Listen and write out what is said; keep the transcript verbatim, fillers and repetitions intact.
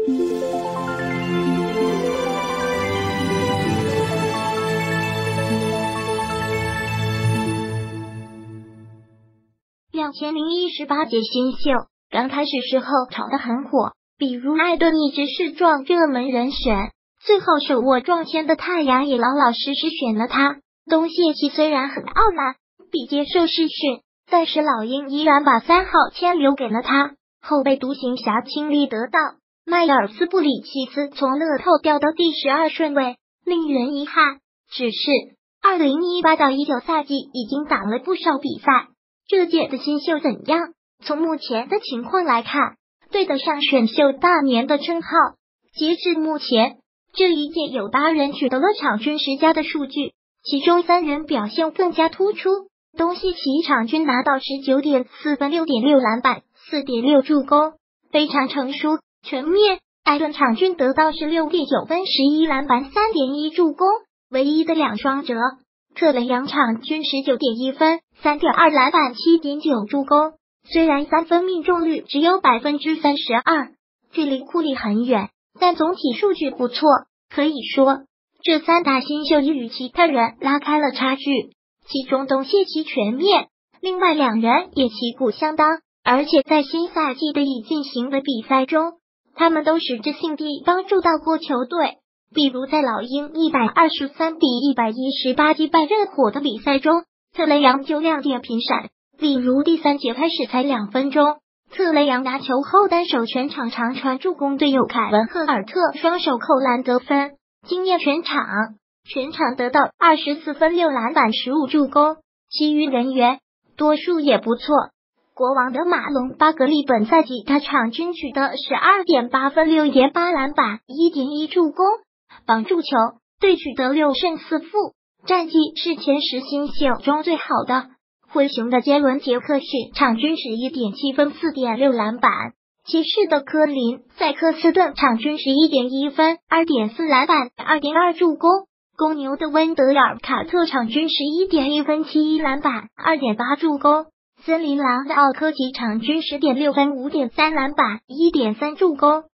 两千零一十八届新秀刚开始时候炒得很火，比如艾顿一直是撞热门人选，最后手握撞签的太阳也老老实实选了他。东契奇虽然很傲慢，比接受试训，但是老鹰依然把三号签留给了他。后被独行侠亲力得到，迈尔斯布里奇斯从乐透掉到第十二顺位，令人遗憾。只是二零一八到一九赛季已经打了不少比赛，这届的新秀怎样？从目前的情况来看，对得上选秀大年的称号。截至目前，这一届有八人取得了场均十加的数据，其中三人表现更加突出。东契奇场均拿到 十九点四分 六点六篮板 四点六助攻，非常成熟全面。艾顿场均得到 十六点九分 十一篮板 三点一助攻，唯一的两双折。特雷杨场均 十九点一分 三点二篮板 七点九助攻，虽然三分命中率只有 百分之三十二， 距离库里很远，但总体数据不错，可以说这三大新秀与其他人拉开了差距。其中东契奇全面，另外两人也旗鼓相当，而且在新赛季的已进行的比赛中，他们都实质性地帮助到过球队。比如在老鹰一百二十三比一百一十八击败热火的比赛中，特雷杨就亮点频闪。例如第三节开始才两分钟，特雷杨拿球后单手全场长传助攻队友凯文赫尔特双手扣篮得分，惊艳全场。全场得到二十四分六篮板十五助攻，其余人员多数也不错。国王的马龙巴格利本赛季他场均取得 十二点八分 六点八篮板 一点一助攻，帮助球队取得六胜四负，战绩是前十新秀中最好的。灰熊的杰伦杰克逊场均 十一点七分 四点六篮板，骑士的科林塞克斯顿场均 十一点一分 二点四篮板 二点二助攻，公牛的温德尔卡特场均 十一点一分 七篮板 二点八助攻，森林狼的奥科奇场均 十点六分 五点三篮板 一点三助攻，